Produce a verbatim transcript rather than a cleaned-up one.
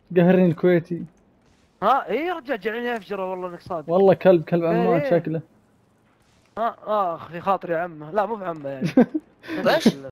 قهرني الكويتي. ها ايه يا رجال جعلني افجره والله انك صادق. والله كلب كلب عمان ايه شكله. ها اخ في خاطري يا عمه، لا مو بعمه يعني. وش؟